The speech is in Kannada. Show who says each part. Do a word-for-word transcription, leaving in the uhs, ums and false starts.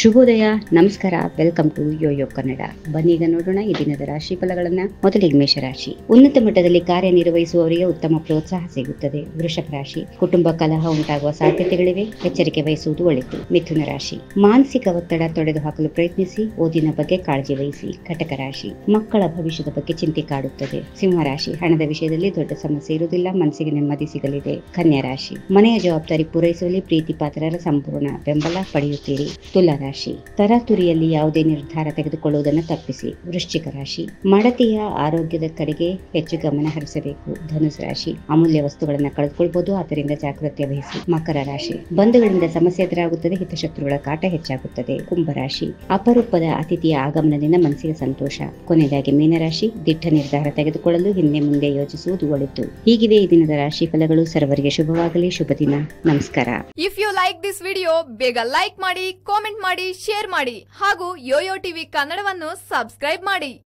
Speaker 1: ಶುಭೋದಯ, ನಮಸ್ಕಾರ, ವೆಲ್ಕಮ್ ಟು ಯೋಯೋ ಕನ್ನಡ. ಬನ್ನಿ ಈಗ ನೋಡೋಣ ಈ ದಿನದ ರಾಶಿ ಫಲಗಳನ್ನ. ಮೊದಲಿಗೆ ಮೇಷರಾಶಿ. ಉನ್ನತ ಮಟ್ಟದಲ್ಲಿ ಕಾರ್ಯನಿರ್ವಹಿಸುವವರಿಗೆ ಉತ್ತಮ ಪ್ರೋತ್ಸಾಹ ಸಿಗುತ್ತದೆ. ವೃಷಭ ರಾಶಿ. ಕುಟುಂಬ ಕಲಹ ಉಂಟಾಗುವ ಸಾಧ್ಯತೆಗಳಿವೆ, ಎಚ್ಚರಿಕೆ ವಹಿಸುವುದು ಒಳಿತು. ಮಿಥುನ ರಾಶಿ. ಮಾನಸಿಕ ಒತ್ತಡ ತೊಡೆದು ಹಾಕಲು ಪ್ರಯತ್ನಿಸಿ, ಓದಿನ ಬಗ್ಗೆ ಕಾಳಜಿ ವಹಿಸಿ. ಕಟಕ ರಾಶಿ. ಮಕ್ಕಳ ಭವಿಷ್ಯದ ಬಗ್ಗೆ ಚಿಂತೆ ಕಾಡುತ್ತದೆ. ಸಿಂಹರಾಶಿ. ಹಣದ ವಿಷಯದಲ್ಲಿ ದೊಡ್ಡ ಸಮಸ್ಯೆ ಇರುವುದಿಲ್ಲ, ಮನಸ್ಸಿಗೆ ನೆಮ್ಮದಿ ಸಿಗಲಿದೆ. ಕನ್ಯಾ ರಾಶಿ. ಮನೆಯ ಜವಾಬ್ದಾರಿ ಪೂರೈಸುವಲ್ಲಿ ಪ್ರೀತಿ ಪಾತ್ರರ ಸಂಪೂರ್ಣ ಬೆಂಬಲ ಪಡೆಯುತ್ತೀರಿ. ತುಲಾ ರಾಶಿ. ತರಾತುರಿಯಲ್ಲಿ ಯಾವುದೇ ನಿರ್ಧಾರ ತೆಗೆದುಕೊಳ್ಳುವುದನ್ನು ತಪ್ಪಿಸಿ. ವೃಶ್ಚಿಕ ರಾಶಿ. ಮಡತಿಯ ಆರೋಗ್ಯದ ಕಡೆಗೆ ಹೆಚ್ಚು ಗಮನ ಹರಿಸಬೇಕು. ಧನುಸ್ ರಾಶಿ. ಅಮೂಲ್ಯ ವಸ್ತುಗಳನ್ನು ಕಳೆದುಕೊಳ್ಳಬಹುದು, ಆದ್ದರಿಂದ ಜಾಗೃತಿ ವಹಿಸಿ. ಮಕರ ರಾಶಿ. ಬಂಧುಗಳಿಂದ ಸಮಸ್ಯೆ ಎದುರಾಗುತ್ತದೆ, ಹಿತಶತ್ರುಗಳ ಕಾಟ ಹೆಚ್ಚಾಗುತ್ತದೆ. ಕುಂಭರಾಶಿ. ಅಪರೂಪದ ಅತಿಥಿಯ ಆಗಮನದಿಂದ ಮನಸ್ಸಿಗೆ ಸಂತೋಷ. ಕೊನೆಯದಾಗಿ ಮೀನರಾಶಿ. ದಿಟ್ಟ ನಿರ್ಧಾರ ತೆಗೆದುಕೊಳ್ಳಲು ಹಿಂದೆ ಮುಂದೆ ಯೋಚಿಸುವುದು ಒಳಿತು. ಹೀಗಿವೆ ಈ ದಿನದ ರಾಶಿ ಫಲಗಳು. ಸರ್ವರಿಗೆ ಶುಭವಾಗಲಿ. ಶುಭ ದಿನ. ನಮಸ್ಕಾರ.
Speaker 2: If you like this video, ಬೇಗ ಲೈಕ್ ಮಾಡಿ, ಕಾಮೆಂಟ್ ಮಾಡಿ, ಶೇರ್ ಮಾಡಿ ಹಾಗೂ ಯೋಯೋ ಟಿವಿ ಕನ್ನಡವನ್ನು ಸಬ್ಸ್ಕ್ರೈಬ್ ಮಾಡಿ.